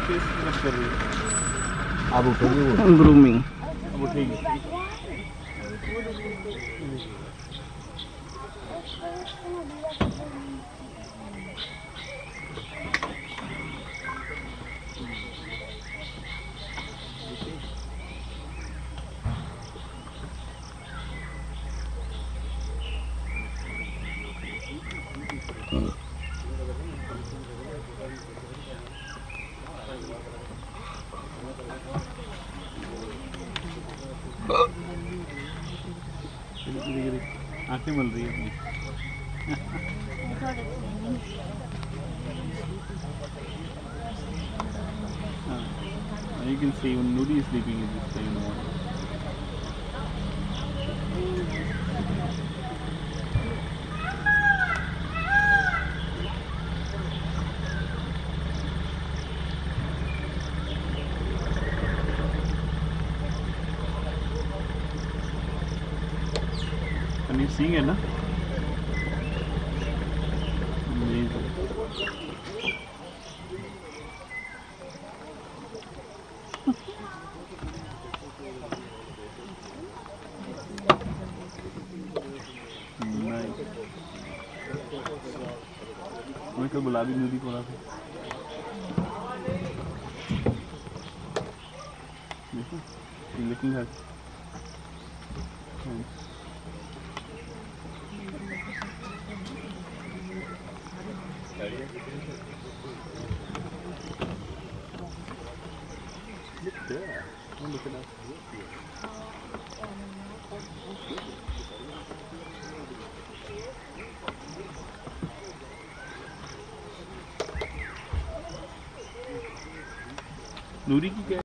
Face रब कर रही है। अब उठेगी वो ग्रूमिंग। अब उठेगी। आंखें मल रही है अपनी। You can see when Noori is sleeping in this time. Can you see it, na? Amazing. Nice. मैं कल गुलाबी नदी को रहा था। देखो, looking at. Look there. I'm looking at. नूरी की क्या